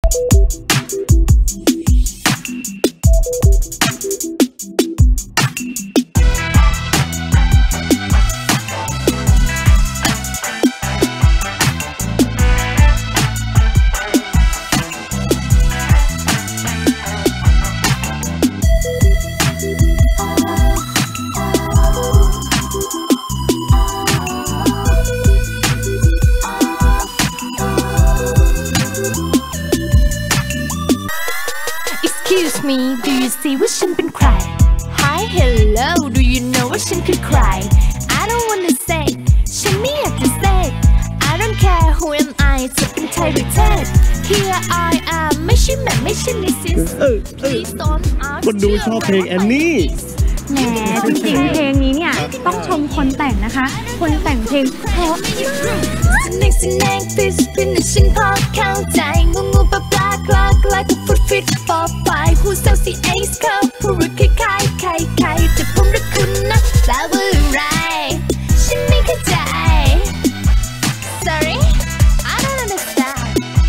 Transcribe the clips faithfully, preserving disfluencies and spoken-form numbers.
Excuse me do you see ว่าฉันเป็นใคร Hi hello do you know ว่าฉันคือใคร I don't wanna say ฉันไม่อยากจะ say I don't care who am I จะเป็นไทยหรือเทศ Here I am ไม่ใช่แม่ไม่ใช่ Missus Please don't ask คนดูชอบเพลงแอนนี่แหมจริงๆเพลงนี้เนี่ยต้องชมคนแต่งนะคะคนแต่งเพลงเพราะมากสนงสนงฟิสฟินฉันพอเข้าใจงูงูปลาปลากลากลาก็ฟุดฟิตปอไฟผู้เศร้าสีเอสเขาผู้รักคล้ายๆใครใครแต่ผมรักคุณนะแปลว่าอะไรฉันไม่เข้าใจ Sorry I don't understand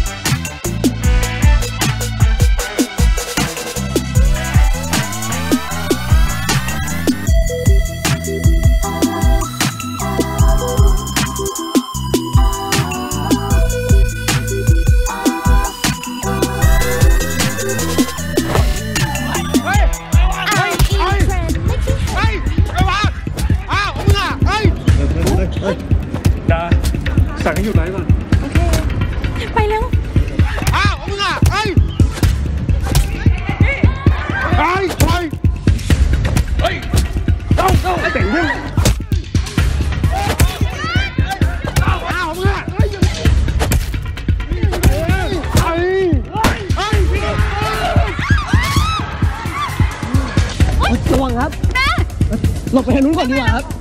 สั่งให้หยุดไลฟ์ก่อนโอเคไปเร็วอ้าวมึงอ่ะไอ้ไอ้ถอยเฮ้ยต้องต้องไอ้แต่งเรื่องอ้าวอ้าวมึงอ่ะไอ้ไอ้ไอ้ระวังครับหลบไปทางนู้นก่อนดีกว่าครับ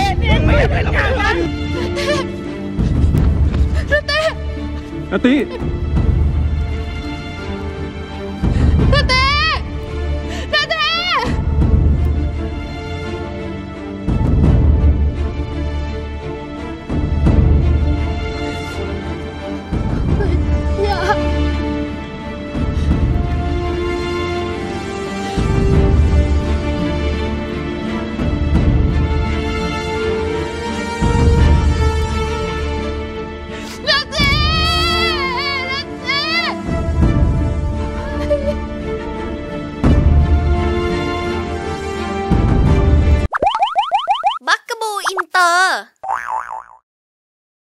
อาติ